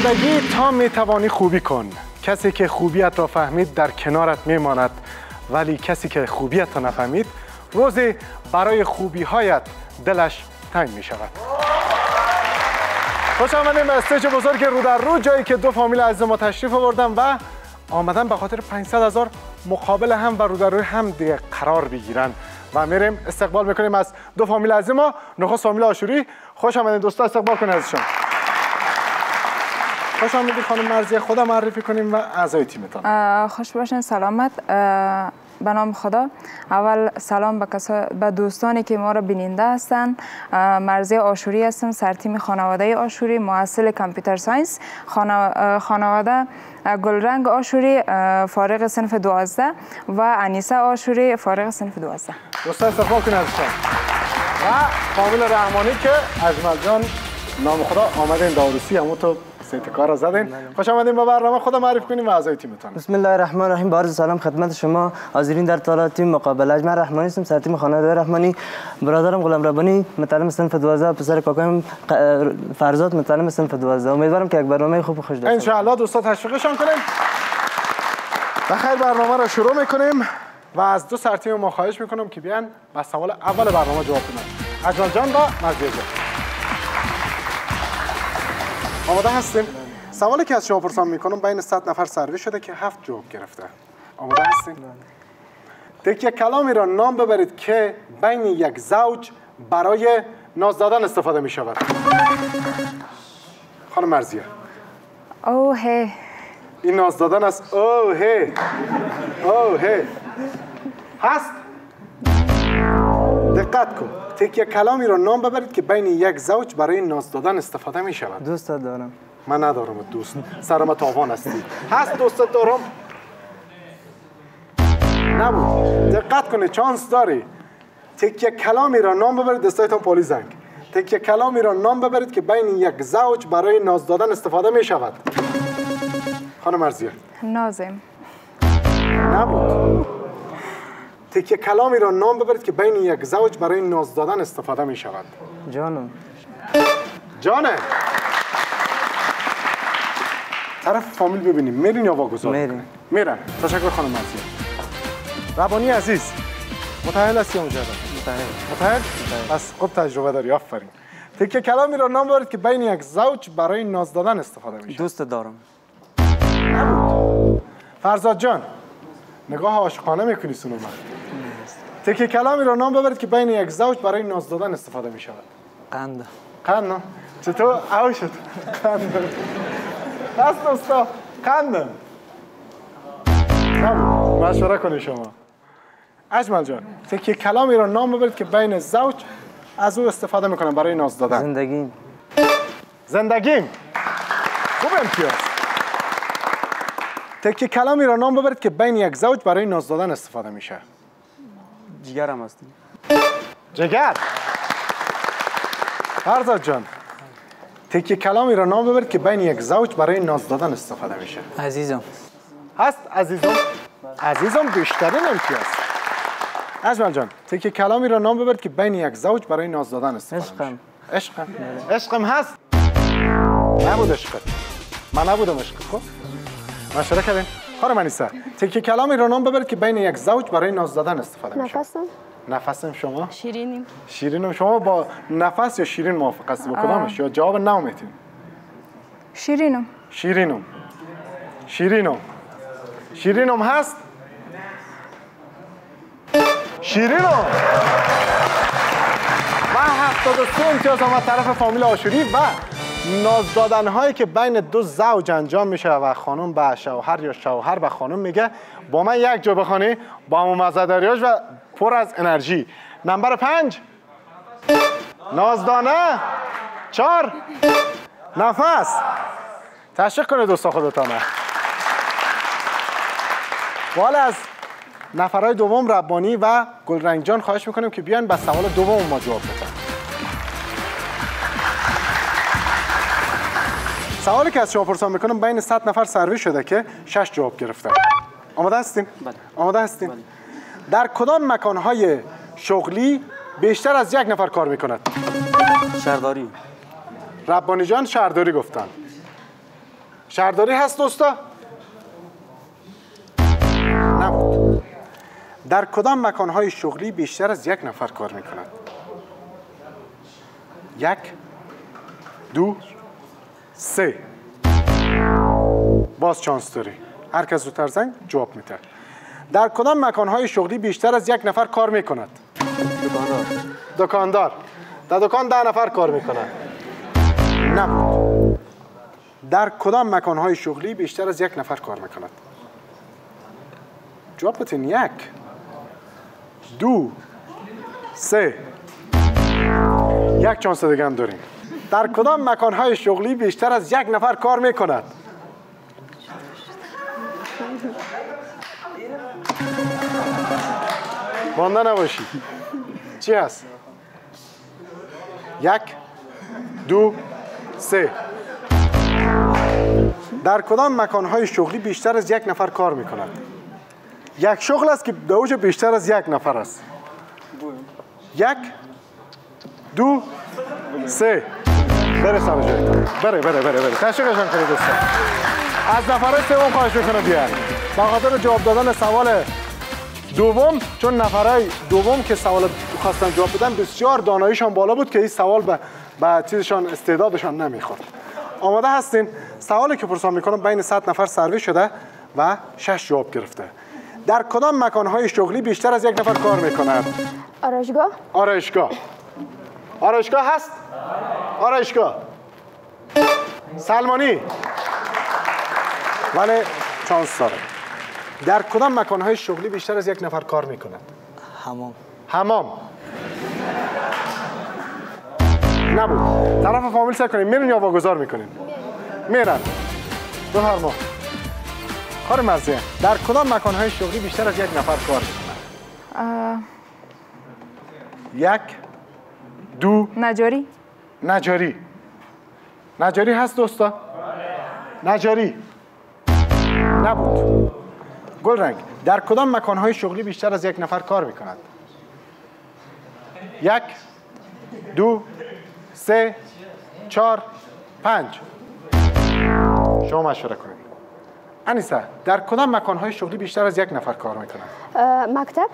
زندگی تا میتوانی خوبی کن. کسی که خوبیت را فهمید در کنارت میماند، ولی کسی که خوبیت را نفهمید روزی برای خوبی‌هایت دلش تنگ می شود. خوش آمدیم به استیج بزرگ رو در رو، جایی که دو فامیل عزیز ما تشریف آوردن و آمدن به خاطر 500,000 مقابل هم و رو در روی هم دیگه قرار بگیرن و میریم استقبال میکنیم از دو فامیل عزیز ما. نخست فامیل آشوری، خوش آمدین دوستا، استقبال کنید ازشون. خوش آمدید خانم مرضیه، خدا معرفی کنیم و اعضای تیمتان. خوش باشین، سلامت. به نام خدا. اول سلام به دوستانی که ما را بیننده هستن. مرضیه آشوری هستم، سرتیم خانواده آشوری، محصل کامپیوتر ساینس. خانواده گلرنگ آشوری فارغ صنف 12 و انیسه آشوری فارغ صنف 12. دوستا استقبال کنید ازشون. و فامیل رحمانی که اجمل جان نام خدا آمدین داروسی، همون تو سیت کار را زدین. خوش آمدین به برنامه، خدا معرفی کنیم و اعضای تیمتان. بسم الله الرحمن الرحیم. با عرض سلام خدمت شما حاضرین در تالار تیم مقابله. اجمل رحمانی هستم، سرتیم خانواده رحمانی. برادرم غلام ربانی متعلم صنف 12، پسر کاکایم فرزاد متعلم صنف 12. امیدوارم که یک برنامه خوب و خوش داشته باشیم. ان شاء الله دوستا تشویقشان کنیم. بخیر برنامه را شروع میکنیم و از دو سرتیم ما خواهش میکنم که بیان با سوال اول برنامه جواب بدن. اجمل جان و مرضیه جان. آماده هستیم؟ سوالی که از شما پرسان میکنم بین 100 نفر سروی شده که 7 جواب گرفته. آماده هستیم؟ تکیه کلامی را نام ببرید که بین یک زوج برای ناز دادن استفاده می شود. خانم مرضیه. اوه. این ناز دادن است. اوه. اوه. هست؟ دقت کن. تکیه کلامی را نام ببرید که بین یک زوج برای ناز دادن استفاده می شود. دوست دارم. من ندارم دوست، سرم تاوان هستی. هست دوستت دارم؟ نبود. دقت کنید، چانس داری. تکیه کلامی را نام ببرید، دستایتان پالی زنگ. تکیه کلامی را نام ببرید که بین یک زوج برای ناز دادن استفاده می شود. خانم مرضیه. نازم. نبود. تکیه کلامی را نام ببرید که بین یک زوج برای ناز دادن استفاده می شود. جانم. جانه. طرف فامیل ببینیم، میرین یا واگذار؟ میرن. تشکر خانم مرضیه. ربانی عزیز، متأهل هستی یا مجرد؟ متأهل؟ پس خوب تجربه داری، آفرین. تکیه کلامی را نام ببرید که بین یک زوج برای ناز دادن استفاده میشه. دوست دارم. فرزاد جان، نگاه عاشقانه میکنی سونو من. تکیه کلامی را نام ببرید که بین یک زوج برای ناز دادن استفاده می شود. قند. قند نه؟ چطور؟ او شد. قند. دست دوستا. قند. مشوره کنی شما. اجمل جان، تکیه کلامی را نام ببرید که بین زوج از او استفاده میکنن برای ناز دادن. زندگیم. زندگیم. خوب امتیاز. تکیه کلامی را نام ببرید که بین یک زوج برای ناز دادن استفاده میشه. جگرم هستیم. جگر. فرزاد جان، تکیه کلامی را نام ببرید که بین یک زوج برای ناز دادن استفاده میشه. عزیزم. هست عزیزم؟ عزیزم بیشترین امتیاز. اجمل جان، تکیه کلامی را نام ببرید که بین یک زوج برای ناز دادن استفاده میشه. عشقم. عشقم هست؟ نبود عشقت. من نبودم عشقت. خب مشوره کردیم. خانم انیسه، تکیه کلامی را نام ببرید که بین یک زوج برای ناز دادن استفاده میشه. نفسم. نفسم شما؟ شیرینیم. شیرینم. شما با نفس یا شیرین موافق هستی؟ با کدامش؟ یا جواب نمیتین؟ شیرینم. شیرینم. شیرینم. شیرینم هست؟ شیرینم. و 73 امتیاز آمد طرف فامیل آشوری و ناز دادن هایی که بین دو زوج انجام میشه و خانم به شوهر یا شوهر به خانم میگه با من یک جا بخوانی، با همون مزه‌داریاش و پر از انرژی. نمبر 5 نازدانه. 4 نفس. تشویق کنید دوستا خودتانه. والا از نفرهای دوم ربانی و گلرنگ جان خواهش میکنیم که بیان به سوال دوم ما جواب بدن. سوالی که از شما پرسان میکنم بین 100 نفر سروی شده که 6 جواب گرفتن. آماده هستیم؟ بله. آماده هستیم؟ بله. در کدام مکانهای شغلی بیشتر از یک نفر کار میکند؟ شهرداری. ربانی جان شهرداری گفتن. شهرداری هست دوستا؟ نبود. در کدام مکانهای شغلی بیشتر از یک نفر کار میکند؟ 1 2 3. باز چانس داری. هر کس زودتر زنگ جواب میده. در کدام مکانهای شغلی بیشتر از یک نفر کار میکند؟ دکاندار. در دکان 10 نفر کار میکنند. نبود. در کدام مکانهای شغلی بیشتر از یک نفر کار میکند؟ جواب بتین. 1 2 3. یک چانس دیگه هم داریم. در کدام مکانهای شغلی بیشتر از یک نفر کار میکند؟ مانده نباشی. چی هست؟ 1 2 3. در کدام مکانهای شغلی بیشتر از یک نفر کار میکند؟ یک شغل است که دوج بیشتر از یک نفر است. 1 2 3. بره سر جایتان. بره. تشویقشان کنید دوستان. از نفر سوم خواهش میکنم بیان. به خاطر جواب دادن سوال دوم، چون نفرای دوم که سوال خواستن جواب بدن بسیار داناییشان بالا بود که این سوال به چیزشان استعدادشان نمیخورد. آماده هستین؟ سوالی که پرسان میکنم بین 100 نفر سروی شده و 6 جواب گرفته. در کدام مکانهای شغلی بیشتر از یک نفر کار میکند؟ آرایشگاه هست؟ آرایشگاه. سلمانی. ولی چانس داره. در کدام مکانهای شغلی بیشتر از یک نفر کار میکند؟ حمام. نبود. طرف فامیل سر کنیم. میرن یا واگذار میکنیم؟ میرن. بفرما. کار مرزیه. در کدام مکانهای شغلی بیشتر از یک نفر کار میکند؟ 1 2. نجاری هست دوستا؟ نجاری. نبود. گلرنگ. در کدام مکانهای شغلی بیشتر از یک نفر کار میکند؟ 1 2 3 4 5. شما مشوره کنید. انیسه، در کدام مکانهای شغلی بیشتر از یک نفر کار میکنند؟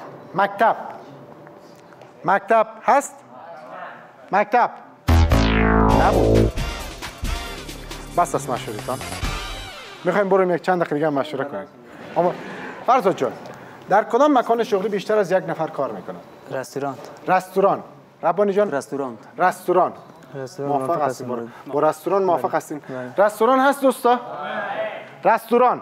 مکتب هست؟ مکتب. نبود. بس است مشورتان. میخوایم بریم یک چند دقیقه دیگه هم مشوره کنید. اما فرزاد جان، در کدام مکان شغلی بیشتر از یک نفر کار میکنند؟ رستوران. ربانی جان؟ رستوران. موافق هستیم. با رستوران موافق هستیم. رستوران هست دوستا؟ رستوران.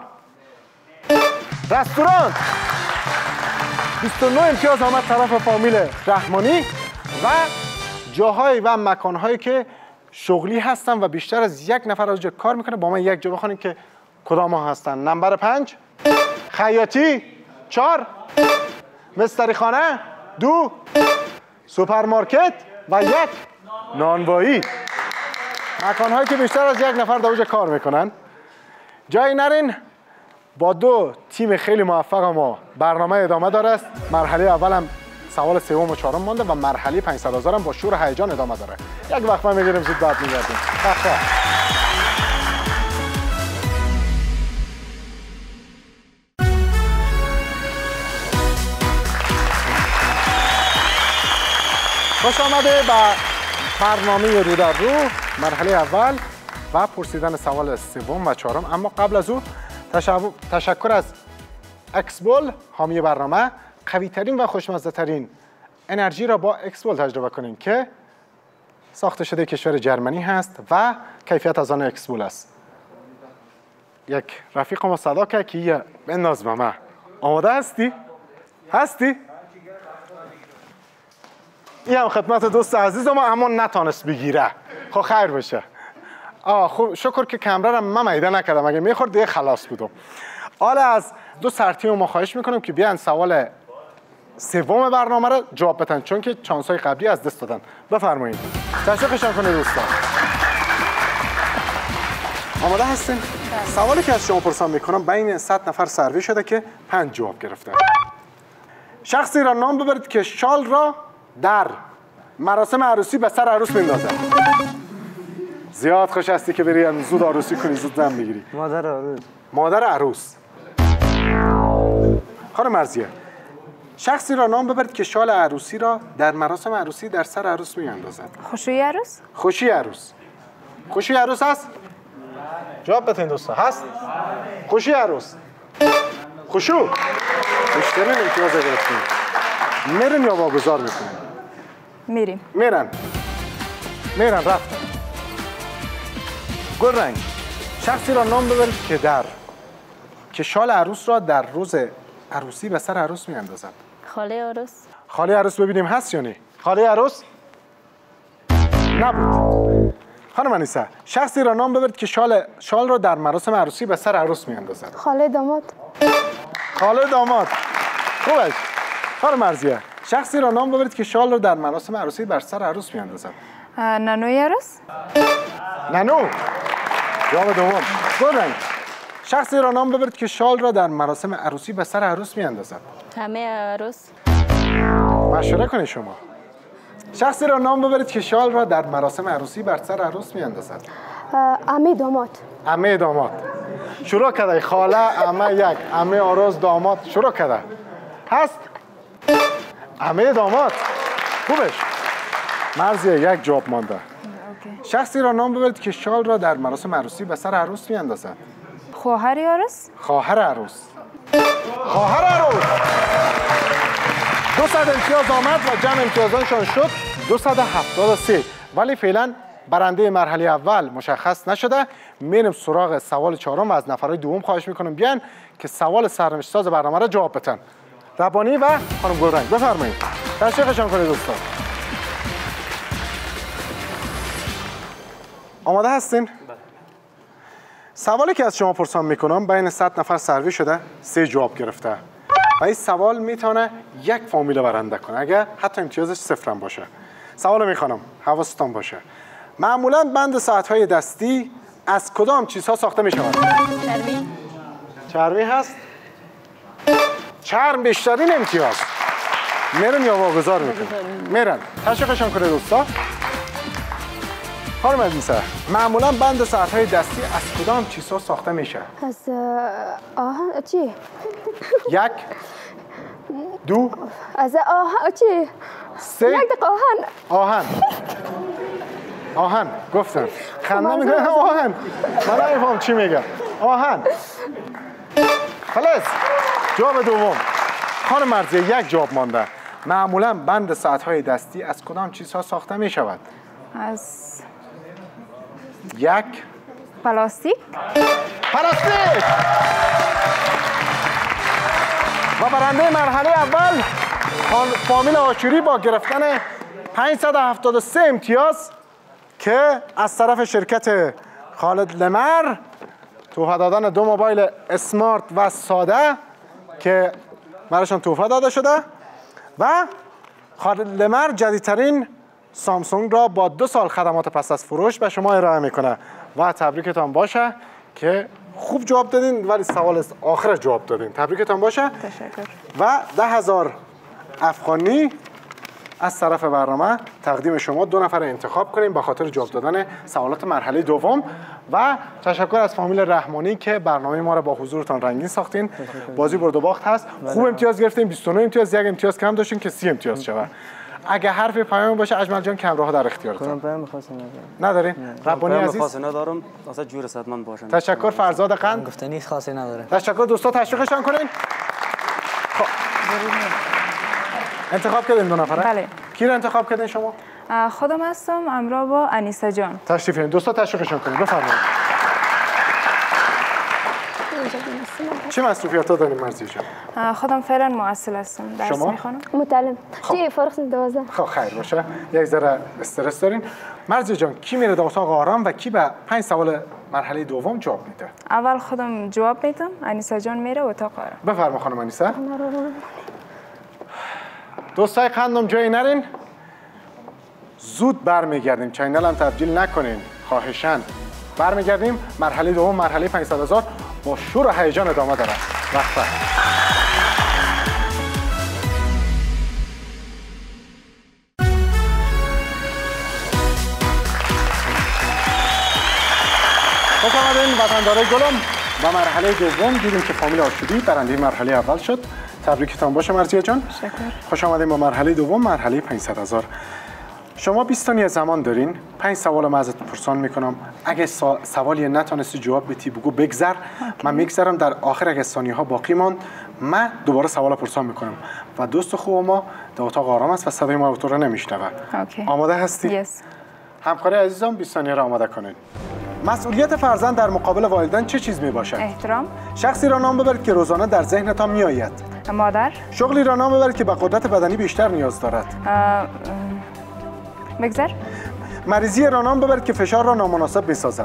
29 امتیاز آمد طرف فامیل رحمانی و جاهایی و مکانهایی که شغلی هستن و بیشتر از یک نفر از اونجا کار میکنه. با من یک جا بخونیم که کدام ها هستن. نمبر 5 خیاطی، 4 مستری خانه، 2 سوپرمارکت و 1 نانوایی. مکانهایی که بیشتر از یک نفر در اونجا کار میکنن. جای نرین. با 2 تیم خیلی موفق ما برنامه ادامه داره است. مرحله اول هم سوال سوم و چهارم مونده و مرحله 500,000 هم با شور و هیجان ادامه داره. یک وقفه میگیریم، زود بعد میگردیم. خوش آمده به برنامه رو در رو مرحله اول و پرسیدن سوال سوم و چهارم. اما قبل از او تشکر از اکسبول حامی برنامه. قوی ترین و خوشمزه ترین انرژی را با اکسبول تجربه کنین که ساخته شده کشور جرمنی هست و کیفیت از آن اکسبول است. یک رفیق ما صدا که یه بنداز به من. آماده هستی؟ این هم خدمت دوست عزیز ما اما نتانست بگیره. خب خیر بشه. خوب شکر که کمره را من میده نکردم. اگه میخورد دیگه خلاص بودم. حالا از 2 سرتیم ما خواهش میکنم که بیان سوال سوم برنامه را جواب بدن، چون که چانس‌های قبلی از دست دادن. بفرمایید. تشویقشان کنید دوستان. آماده هستین؟ سوالی که از شما پرسان میکنم بین 100 نفر سروی شده که 5 جواب گرفته. شخصی را نام ببرید که شال را در مراسم عروسی به سر عروس میندازه. زیاد خوش هستی که بری زود عروسی کنی، زود زن بگیری. مادر عروس. مادر عروس. خانم مرضیه، شخصی را نام ببرید که شال عروسی را در مراسم عروسی در سر عروس میاندازد. خوشویی عروس؟ خوشی عروس. خوشی عروس هست؟ جواب بتین دوستا. هست؟ خوشی عروس. خوشو. بیشترین امتیاز گرفتیم. میرین یا واگذار میکنین؟ میریم. میرن رفتن. گل رنگ، شخصی را نام ببرید که شال عروس را در روز عروسی به سر عروس میاندازد. خاله عروس. خاله عروس ببینیم هست یا نه؟ خاله عروس؟ نبود. خانم انیسه، شخصی را نام ببرید که شال را در مراسم عروسی به سر عروس میاندازد. خاله داماد. خاله داماد. خوبه. خانم مرضیه، شخصی را نام ببرید که شال را در مراسم عروسی بر سر عروس میاندازد. نانوی عروس؟ نانو. جواب دوم. گل رنگ، شخصی را نام ببرید که شال را در مراسم عروسی به سر عروس میاندازد. همه عروس. مشوره کنید شما. شخصی را نام ببرید که شال را در مراسم عروسی بر سر عروس میاندازد. عمه داماد. عمه داماد. شروع کرده. خاله، عمه یک، عمه عروس، داماد. شروع کرده. هست؟ عمه داماد. خوبش. مرضیه یک جواب مانده. شخصی را نام ببرید که شال را در مراسم عروسی به سر عروس میاندازد. خواهر عروس؟ خواهر عروس. خواهر عروس. 200 امتیاز آمد و جمع امتیازانشان شد 273. ولی فعلا برنده مرحله اول مشخص نشده. میریم سراغ سوال چهارم و از نفرهای دوم خواهش میکنم بیان که سوال سرنوشت ساز برنامه را جواب بدن. ربانی و خانم گلرنگ بفرمایید. تشویقشان کنید دوستان. آماده هستین؟ سوالی که از شما پرسان میکنم بین 100 نفر سروی شده 3 جواب گرفته و این سوال میتونه یک فامیل برنده کنه اگر حتی امتیازش 0 هم باشه. سوال میخوانم حواستان باشه. معمولا بند ساعت‌های دستی از کدام چیزها ساخته میشود؟ چرمی. چرمی هست؟ چرم بیشترین امتیاز. میرن یا واگذار میکنن؟ میرن. تشویقشان کنه دوستا. خانم عزیزه، معمولا بند ساعت‌های دستی از کدام چیزها ساخته میشه؟ از آهن چی؟ 1 2 از آهن چی؟ 3 یک دقیقه آهن. آهن گفتم. خنده میکنه آهن. من نمیفهم چی میگه. آهن. خلاص. جواب دوم. خانم مرضیه یک جواب مانده. معمولا بند ساعت‌های دستی از کدام چیزها ساخته میشود؟ از 1 پلاستیک. پلاستیک. و برنده مرحله اول فامیل آشوری با گرفتن 573 امتیاز که از طرف شرکت خالد لمر تحفه دادن 2 موبایل اسمارت و ساده که برایشان تحفه داده شده و خالد لمر جدیدترین سامسونگ را با 2 سال خدمات پس از فروش به شما ارائه میکنه و تبریکتان باشه که خوب جواب دادین ولی سوال آخر جواب دادین. تبریکتان باشه. تشکر. و 10,000 افغانی از طرف برنامه تقدیم شما 2 نفر انتخاب کنیم به خاطر جواب دادن سوالات مرحله دوم و تشکر از فامیل رحمانی که برنامه ما را با حضورتان رنگین ساختین. بازی برد و باخت هست. خوب امتیاز گرفتین. 29 امتیاز، 1 امتیاز کم داشتین که 30 امتیاز شود. اگه حرف پیام باشه اجمل جان کمراها در اختیارتون. پیام خاصی نداری؟ ربانی عزیز خاصی ندارم. واسه جور صدمن باشم. تشکر فرزاد قند. گفتنی خاصی نداره. تشکر دوستا تشویقشان کنین. انتخاب کردین 2 نفره؟ بله. کی رو انتخاب کردین شما؟ خودم هستم همراه با انیسه جان. تشریف بیارین. دوستا تشویقشان کنین. بفرمایید. چه مصروفیات‌ها دارین مرضیه جان؟ خودم فعلا معسل هستم. درس شما؟ میخوانم. متعلم. چی فارغ 12. خب خیر باشه. یک ذره استرس دارین. مرضیه جان کی میره در اتاق آرام و کی به 5 سوال مرحله دوم جواب میده؟ اول خودم جواب میدم. انیسه جان میره اتاق آرام. بفرما خانم انیسه. دوستای قندم جایی نرین. زود برمیگردیم. چینل هم تبدیل نکنین. خواهشاً. برمیگردیم. مرحله دوم مرحله 500,000 با شور و هیجان ادامه داره. وقت خوش آمدین وطندارای گلم. با مرحله دوم دیدیم که فامیل آشوری برنده مرحله اول شد. تبریکتان باشه مرزیه جان. تشکر. خوش آمدین با مرحله دوم، مرحله 500,000. شما 20 ثانیه زمان دارین. 5 سوال ما ازت پرسان میکنم. اگه سوالی نتونستی جواب بدی بگو بگذر. من میگذرم، در آخر اگه ثانیه ها باقی ماند من دوباره سوال پرسان میکنم و دوست خوب ما در اتاق آرام است و صدای ما تو رو نمیشنوه. آماده هستی؟ همکاری عزیزان 20 ثانیه را آماده کنین. مسئولیت فرزند در مقابل والدین چه چیز می باشد؟ احترام. شخصی را نام ببرید که روزانه در ذهنتان می آید. مادر. شغلی را نام ببرید که به قدرت بدنی بیشتر نیاز دارد. بگذر. مریضی را نام ببرید که فشار را نامناسب می سازد.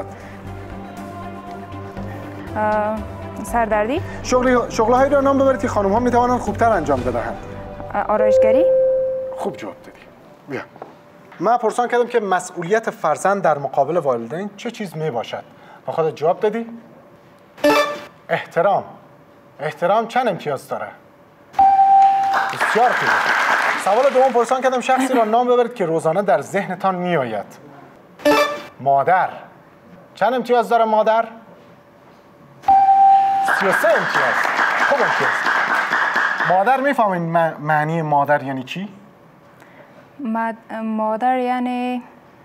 سردردی. شغل‌هایی را نام ببرید که خانم ها می توانند خوبتر انجام بدهند. آرایشگری. خوب جواب دادی. بیا. من پرسان کردم که مسئولیت فرزند در مقابل والدین چه چیز می باشد؟ با خودت جواب دادی؟ احترام. احترام چند امتیاز داره؟ بسیار خوبه. سوال دوم پرسان کردم شخصی را نام ببرید که روزانه در ذهنتان می آید. مادر. چند امتیاز داره مادر؟ 33 امتیاز. خوب امتیاز. مادر میفهمین معنی مادر یعنی چی؟ مادر یعنی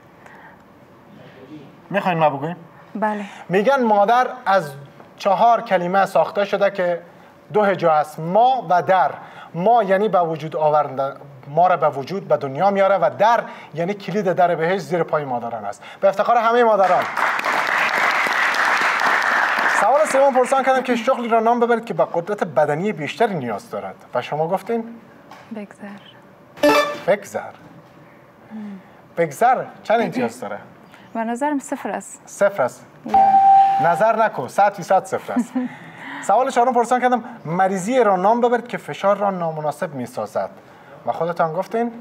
میخواین ما بگویم؟ بله. میگن مادر از 4 کلمه ساخته شده که 2 هجا هست. ما و در. ما یعنی به وجود آورنده، ما را به وجود به دنیا میاره و در یعنی کلید در بهشت زیر پای مادران است. به افتخار همه مادران. سوال سوم پرسان کردم که شغلی را نام ببرید که به قدرت بدنی بیشتری نیاز دارد و شما گفتین؟ بگذر. بگذر چند امتیاز داره؟ به نظرم 0 است. 0 است. نظر نکن، 100% 0 است. سوال چهارم پرسان کردم مریضی را نام ببرید که فشار را نامناسب می سازد و خودتان گفتین؟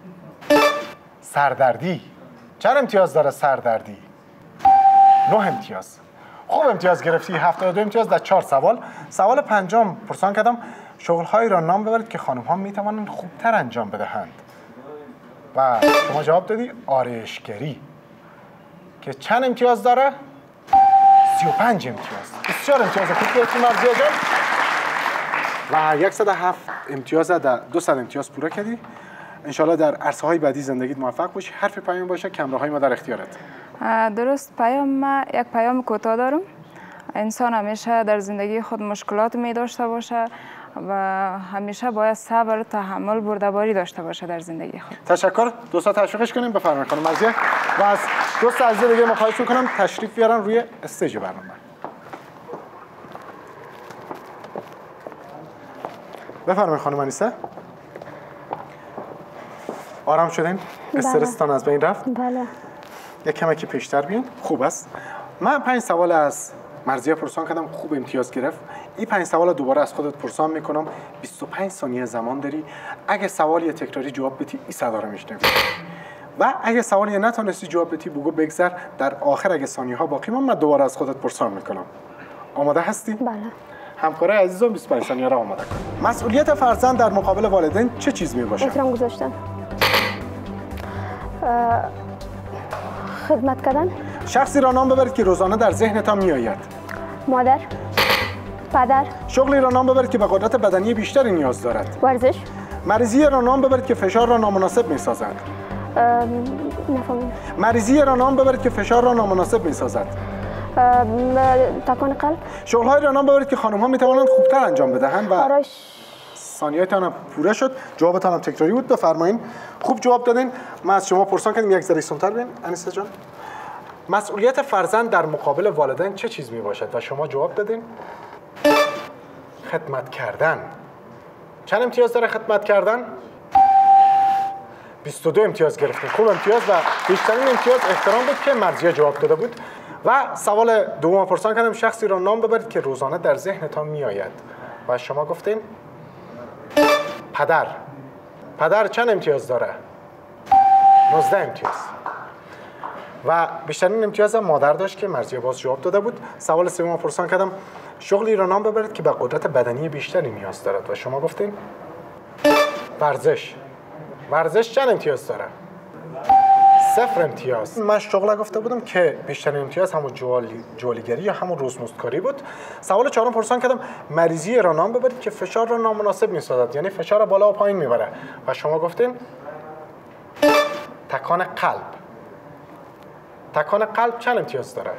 سردردی. چند امتیاز داره سردردی؟ 9 امتیاز. خوب امتیاز گرفتی. 72 امتیاز در 4 سوال. سوال پنجم پرسان کردم شغل‌هایی را نام ببرید که خانم‌ها می‌توانند خوبتر انجام بدهند و شما جواب دادی آرایشگری که چند امتیاز داره؟ 35 امتیاز. بسیار امتیاز خوب گرفتی مرزیه جان و 107 امتیاز در 200 امتیاز پورا کردی. انشالله در عرصه‌های بعدی زندگیت موفق باشی. حرف پیام باشه، کامراهای ما در اختیارت. درست. پیام یک پیام کوتاه دارم. انسان همیشه در زندگی خود مشکلات می داشته باشه و همیشه باید صبر، تحمل، بردباری داشته باشه در زندگی خود. تشکر. دوستا تشویقش کنیم. بفرمایید خانم مرزیه. و از دوست عزیز دیگه ما خواهش می‌کنم تشریف بیارن روی استیج برنامه. بفرمایید خانم انیسه. آرام شدین؟ استرستان از بین رفت؟ بله. یک کمکی پیشتر بیاین. خوب است. من 5 سوال از مرزیه پرسان کردم، خوب امتیاز گرفت. این 5 سوال دوباره از خودت پرسان میکنم. 25 ثانیه زمان داری. اگه سوالی تکراری جواب بدی این صدا رو میشنوی و اگه سوالی نتونستی جواب بدی بگو بگذر. در آخر اگه ثانیه ها باقی من دوباره از خودت پرسان میکنم. آماده هستی؟ بله. همکارای عزیزم 25 ثانیه را آماده کن. مسئولیت فرزند در مقابل والدین چه چیز میباشه؟ احترام گذاشتن. خدمت کردن. شخصی را نام ببرید که روزانه در ذهنتان میآید. مادر. پدر. شغلی را نام ببرید که به قدرت بدنی بیشتری نیاز دارد. ورزش. مریضی را نام ببرید که فشار را نامناسب میسازد. نفهمیدم. مریضی را نام ببرید که فشار را نامناسب میسازد. تکان قلب. شغل‌هایی را نام ببرید که خانم‌ها میتوانند خوبتر انجام بدهند و آرایش. ثانیه‌تان هم پوره شد. جوابتان هم تکراری بود. بفرمایید. خوب جواب دادین. من از شما پرسان کردم یک ذره سن‌تر بین انیسه جان. مسئولیت فرزند در مقابل والدین چه چیز می باشد و شما جواب دادین؟ خدمت کردن. چند امتیاز داره خدمت کردن؟ 22 امتیاز گرفتین. خوب امتیاز و بیشترین امتیاز احترام بود که مرزیه جواب داده بود. و سوال دوم پرسان کردم شخصی را نام ببرید که روزانه در ذهنتان می آید و شما گفتین پدر. پدر چند امتیاز داره؟ 19 امتیاز. و بیشترین امتیاز مادر داشت که مرزیه باز جواب داده بود. سوال سوم پرسان کردم شغلی را نام ببرید که به قدرت بدنی بیشتری نیاز دارد و شما گفتین ورزش. ورزش چند امتیاز داره؟ 0 امتیاز. من شغله گفته بودم که بیشترین امتیاز همون جوالیگری یا همون روزمزدکاری بود. سوال چهارم پرسان کردم مریضی را نام ببرید که فشار را نامناسب می‌سازد، یعنی فشار بالا و پایین میبره و شما گفتین تکان قلب. تکان قلب چند امتیاز داره؟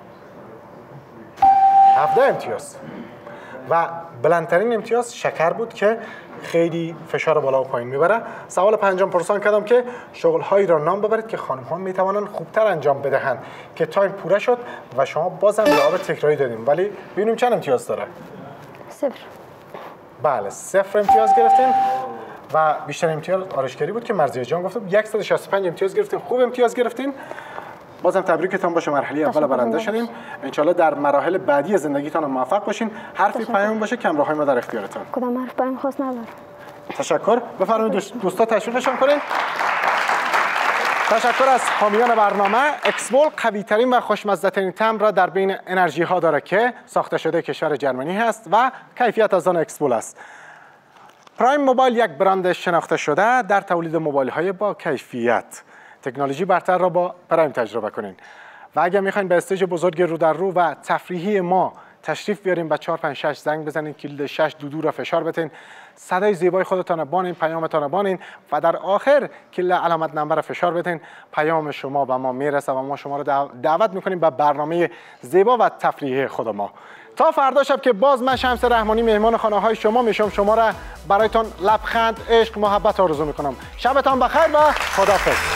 17 امتیاز. و بلندترین امتیاز شکر بود که خیلی فشار بالا و پایین میبره. سوال پنجم پرسان کردم که شغل‌هایی را نام ببرید که خانم‌ها میتوانند خوبتر انجام بدهند که تایم پوره شد و شما بازم جواب تکراری دادیم، ولی ببینیم چند امتیاز داره. 0. بله 0 امتیاز گرفتین و بیشتر امتیاز آرایشگری بود که مرضیه جان گفته 165 امتیاز گرفتین. خوب امتیاز گرفتین. بازم تبریکتان باشه، مرحله اول برنده شدیم. انشالله در مراحل بعدی زندگیتان موفق باشین. حرفی پیام باشه که همراهی ما در اختیارتان. کدام حرف پیام خاص ندارم. تشکر. بفرمایید دوستا تشویقشون کنین. تشکر از حامیان برنامه. اکسبول قوی ترین و خوشمزه ترین طعم را در بین انرژی ها داره که ساخته شده کشور جرمنی هست و کیفیت از آن اکسبول است. پرایم موبایل یک برند شناخته شده در تولید موبایل های با کیفیت. تکنولوژی برتر را با پرایم تجربه کنین. و اگر میخواین به استیج بزرگ رو در رو و تفریحی ما تشریف بیارین به 456 زنگ بزنین، کلید 6 دودو را فشار بدین، صدای زیبای خودتان بانین، پیامتان بانین و در آخر کلید علامت نمبر فشار بدین، پیام شما به ما میرسه و ما شما را دعوت میکنیم به برنامه زیبا و تفریحی خود ما. تا فردا شب که باز من شمس رحمانی مهمان خانه های شما میشم، شما را برایتان لبخند، عشق، محبت آرزو میکنم. شبتان بخیر و خداحافظ.